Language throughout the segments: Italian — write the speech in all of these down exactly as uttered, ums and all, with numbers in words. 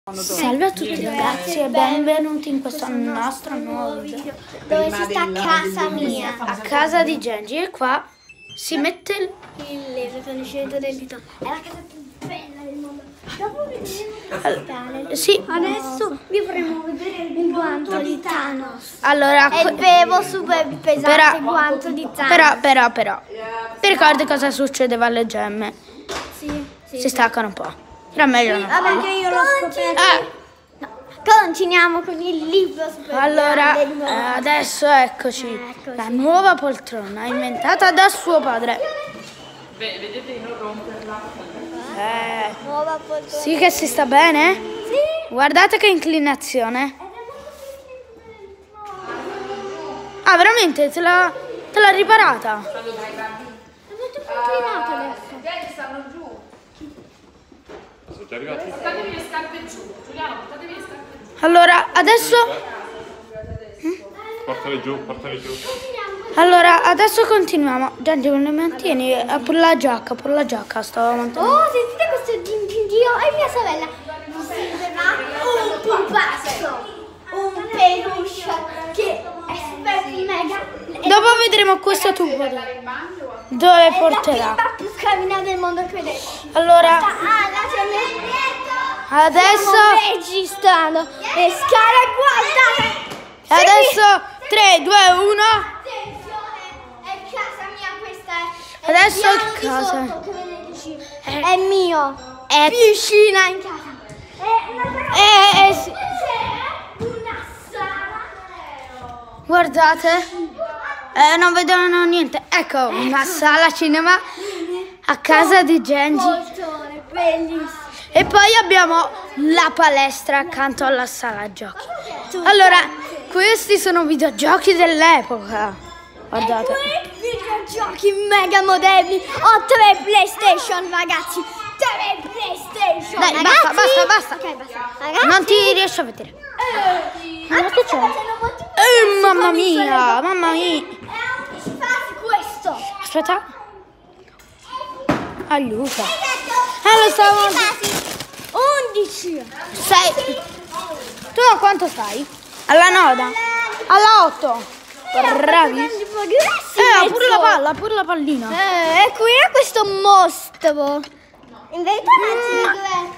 Salve a tutti ragazzi e benvenuti in questo nostro nuovo video dove si sta a casa mia, a casa di Genji. E qua si mette il, il riconoscimento del dito. È la casa più bella del mondo. Dopo vedremo il sì. Adesso vi faremo vedere il guanto di Thanos. Allora, è il bevo super pesante però, guanto di Thanos. Però, però, però, ti ricordi cosa succedeva alle gemme? Sì, sì, si staccano un po'. Era meglio sì, non vabbè, farlo. che io l'ho scoperto. Ah. No. Continuiamo con il libro super Allora, grande, eh, adesso eccoci, eccoci, la nuova poltrona inventata da suo padre. Beh, vedete di non romperla. Eh, nuova poltrona. sì che si sta bene? Sì. Guardate che inclinazione. Ah, veramente? Te l'ha te l'ha riparata? È molto più inclinato adesso. Vedi, stanno giù. Sono già arrivati? Portatevi le scarpe giù. Giuliano, portatevi le scarpe giù. Allora, adesso... Portali giù, portali giù. Allora, adesso continuiamo. Gianni, non mantieni eh, pure la giacca, pure la giacca stavo mantenendo. Oh, sentite questo gingindio? È mia sorella. Mi sembrerà un pupazzo, un peluche che è super mega. Dopo vedremo questo tubo dove È porterà. la pippa più camminata del mondo, crede. Allora, Ah, là c'è il adesso... Stiamo registrando le scale, guardate. Adesso tre, due, uno. Attenzione, è casa mia questa. È Adesso il è piano di casa. sotto, che vedete vicino. È mio. È Piscina in casa. È una Eh, eh, sì. C'è una sala. Guardate, eh, non vedono niente. Ecco, una sala cinema a casa di Genji. Poltrone, bellissimo. E poi abbiamo la palestra accanto alla sala giochi. Allora, questi sono videogiochi dell'epoca. Guardate. E qui videogiochi mega moderni. Ho tre PlayStation, ragazzi. Tre PlayStation. Dai, ragazzi. basta, basta, basta. Ok, basta. Ragazzi. Non ti riesco a vedere. Eh, Ma anche che se c'è? facendo molti Eh, mamma con il mia, sole- mamma mia. E anche si fa questo. Aspetta. Aiuto. Eh, lo stavo... undici. Sei... Tu a quanto stai? Alla noda? Alla otto. Bravi. Eh, pure la palla, pure la pallina. Eh, e qui è questo mostro. In verità mm.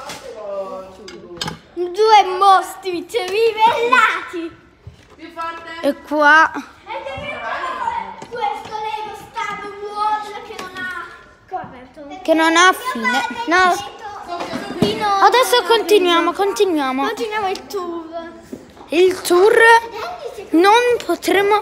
due, due mostri rivellati. Più forte. E qua... Ed è questo Lego Star Wars che non ha coperto. che non ha fine. No. Adesso continuiamo, continuiamo. Continuiamo il tour. Il tour non potremo...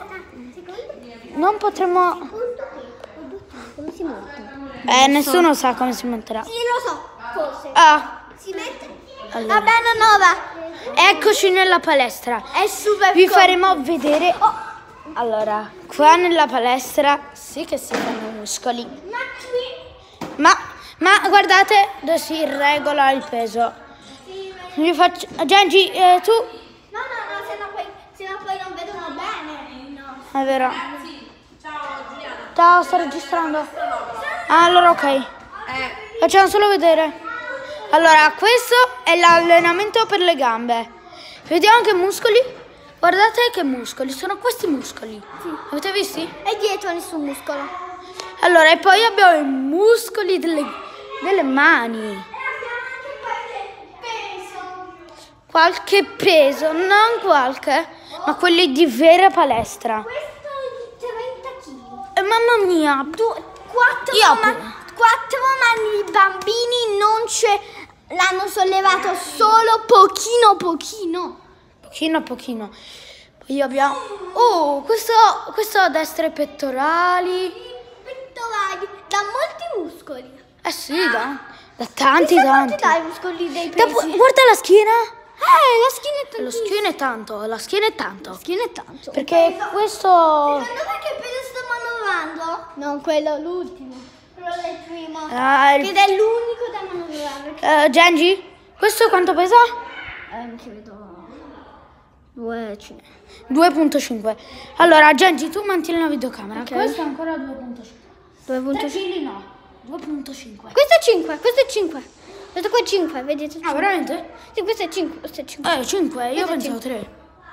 Non potremo... Come si monta? Eh, nessuno sa come si monterà. Sì, lo so, forse. Ah, Si mette allora. la bella nuova. Eccoci nella palestra. È super Vi comodo. faremo vedere... Allora, qua nella palestra sì che si fanno muscoli. Ma qui Ma, ma guardate dove si regola il peso. Vi faccio... Genji, eh, tu... no, no, no, se no poi, se no poi non vedono bene. No. È vero. Ciao Giuliana. Ciao, sto registrando. Ah, allora ok. Eh, Facciamo solo vedere. Allora, questo è l'allenamento per le gambe. Vediamo che muscoli. Guardate che muscoli. Sono questi muscoli. Sì. Avete visti? E dietro nessun muscolo. Allora, e poi abbiamo i muscoli delle, delle mani. E abbiamo anche qualche peso. Qualche peso, non qualche, ma quelli di vera palestra. Questo di trenta chili. E mamma mia. Quattro, Io ma, pure. quattro, ma i bambini non ce l'hanno sollevato solo pochino pochino. Pochino a pochino. Poi abbiamo... Oh, questo, questo a destra i pettorali. Pettorali, da molti muscoli. Eh sì, da, da tanti, Chissà tanti. quanti dai i muscoli dei Da- pesi. guarda la schiena. Eh, la schiena è Lo tantissimo. schiena è tanto, la schiena è tanto. La schiena è tanto. Perché questo... Secondo me che peso sto manovrando? Non quello, l'ultimo. Quello del primo. Ah, il- Ed è l'unico da manovrare. eh, Genji, questo quanto pesa? Eh, mi vedo. Due, cinque. due virgola cinque. Allora, Genji, tu mantieni la videocamera. Ok. Questo è ancora due virgola cinque. due virgola cinque. tre chili no, due virgola cinque. Questo è cinque, questo è cinque. Questo qua è cinque, vedete? Ah, veramente? Sì, questo è cinque, questo è cinque. Eh, cinque, io Questo è pensavo tre.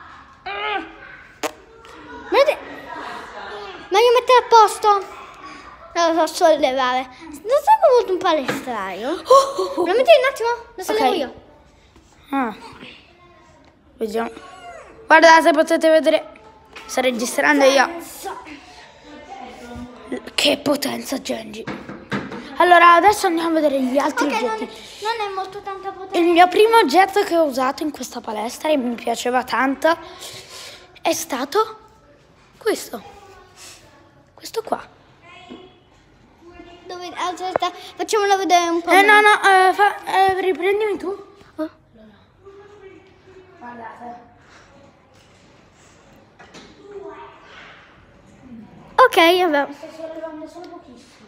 Vedete? Ma io mettere a posto? Non lo so sollevare. Non sei molto un palestraio? Lo metti un attimo? Lo sollevo Ok. io. Ah. Vediamo. Guardate, potete vedere. Sto registrando io. Che potenza, Genji. Allora, adesso andiamo a vedere gli altri Ok, non, oggetti. non è molto tanta potenza. Il mio primo oggetto che ho usato in questa palestra e mi piaceva tanto è stato questo. Questo qua. Dove, aspetta, facciamolo vedere un po'. Eh no, no, eh, fa- eh, riprendimi tu. Oh. Guardate. Ok, vabbè. Sto sollevando solo pochissimo.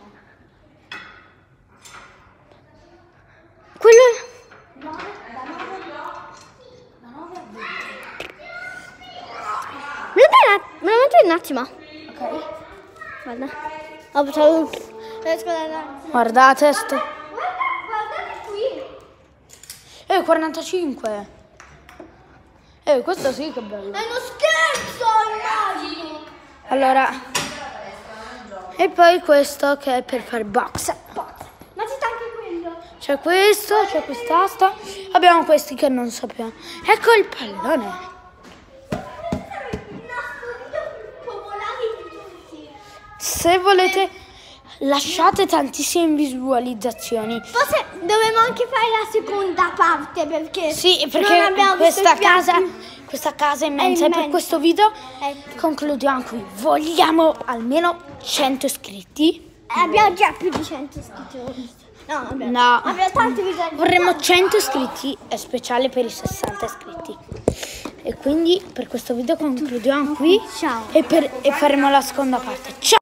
Quello... nove, da nove, da nove a venti. Me lo dai un- me lo metti un attimo. Ok. Guarda. Ho buttato tutto. Riesco a dare... Guardate sto. Guarda, guardate qui. Eh, quarantacinque. Eh, questo sì che bello. È uno scherzo, immagini. Allora. E poi questo che è per fare box. Ma c'è anche quello. C'è questo, c'è quest'asta. Abbiamo questi che non sappiamo. Ecco il pallone. Se volete lasciate tantissime visualizzazioni. Forse dovremmo anche fare la seconda parte perché Sì, non perché abbiamo visto questa i piatti. casa, questa casa è immensa. È E per immensa. questo video Ecco. concludiamo qui. Vogliamo almeno cento iscritti. Eh, abbiamo già più di cento iscritti. ho visto. No, abbiamo, No. abbiamo tanti visualizzazioni. Vorremmo cento iscritti e speciale per i sessanta iscritti. E quindi per questo video concludiamo qui. Ciao. E, per- e faremo la seconda parte. Ciao!